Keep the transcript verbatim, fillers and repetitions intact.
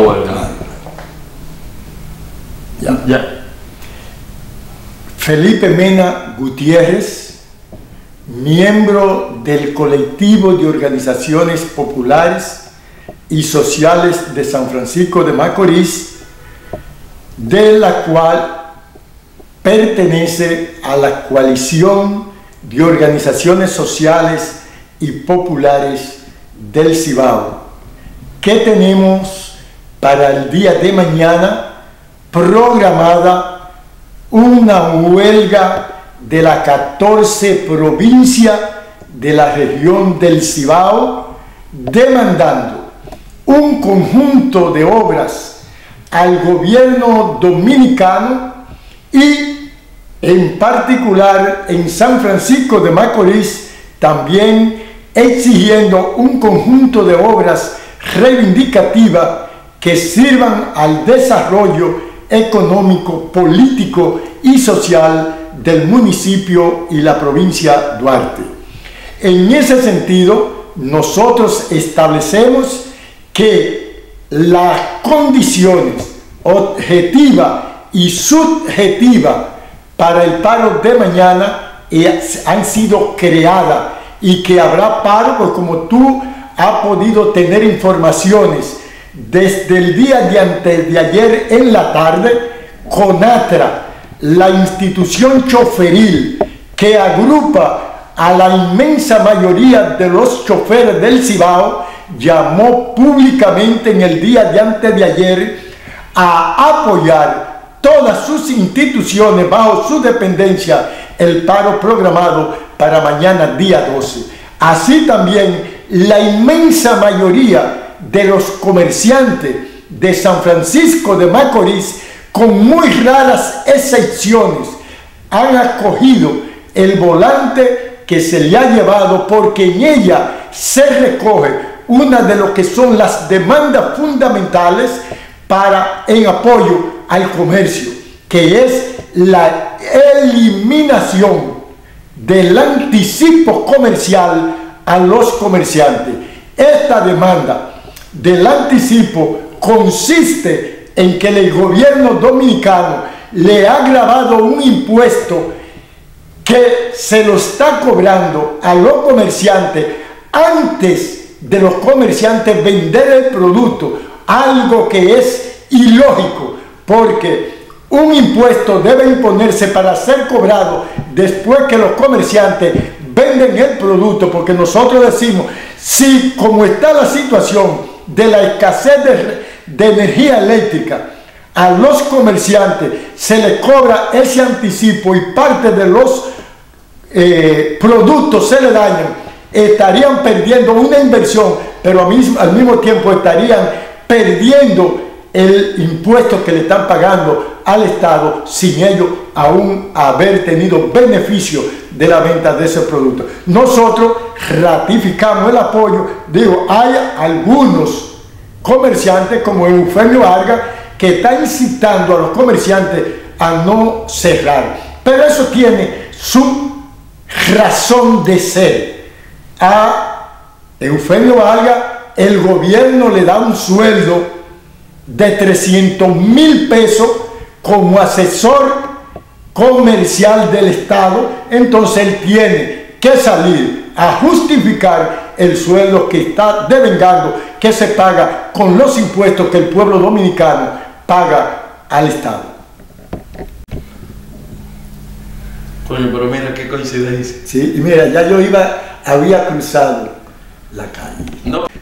huelga. Ya. Ya. Felipe Mena Gutiérrez, miembro del colectivo de organizaciones populares y sociales de San Francisco de Macorís, de la cual pertenece a la coalición de organizaciones sociales y populares del Cibao, que tenemos para el día de mañana programada una huelga de las catorce provincias de la región del Cibao, demandando un conjunto de obras al gobierno dominicano y en particular en San Francisco de Macorís también exigiendo un conjunto de obras reivindicativas que sirvan al desarrollo económico, político y social del municipio y la provincia Duarte. En ese sentido, nosotros establecemos que las condiciones objetivas y subjetivas para el paro de mañana han sido creadas y que habrá paro, pues como tú has podido tener informaciones desde el día de antes de ayer en la tarde, CONATRA, la institución choferil que agrupa a la inmensa mayoría de los choferes del Cibao, llamó públicamente en el día de antes de ayer a apoyar todas sus instituciones bajo su dependencia el paro programado para mañana día doce. Así también la inmensa mayoría de los comerciantes de San Francisco de Macorís, con muy raras excepciones, han acogido el volante que se le ha llevado, porque en ella se recoge una de lo que son las demandas fundamentales para en apoyo al comercio, que es la eliminación del anticipo comercial a los comerciantes. Esta demanda del anticipo consiste en que el gobierno dominicano le ha grabado un impuesto que se lo está cobrando a los comerciantes antes de los comerciantes vender el producto, algo que es ilógico, porque un impuesto debe imponerse para ser cobrado después que los comerciantes venden el producto, porque nosotros decimos, si como está la situación de la escasez de, de energía eléctrica, a los comerciantes se les cobra ese anticipo y parte de los eh, productos se le dañan, estarían perdiendo una inversión, pero al mismo, al mismo tiempo estarían perdiendo el impuesto que le están pagando al Estado sin ellos aún haber tenido beneficio de la venta de ese producto. Nosotros ratificamos el apoyo. Digo, hay algunos comerciantes como Eufemio Vargas que está incitando a los comerciantes a no cerrar, pero eso tiene su razón de ser. A Eufemio Vargas el gobierno le da un sueldo de trescientos mil pesos como asesor comercial del Estado, entonces él tiene que salir a justificar el sueldo que está devengando, que se paga con los impuestos que el pueblo dominicano paga al Estado. Coño, pero mira qué coincidencia. Sí, y mira, ya yo iba, había cruzado la calle. No.